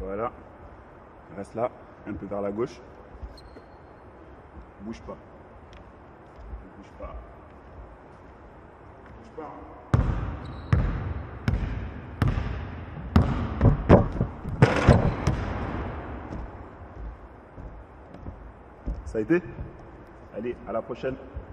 Voilà. Reste là, un peu vers la gauche. Bouge pas. Bouge pas. Bouge pas. Ça a été? Allez, à la prochaine.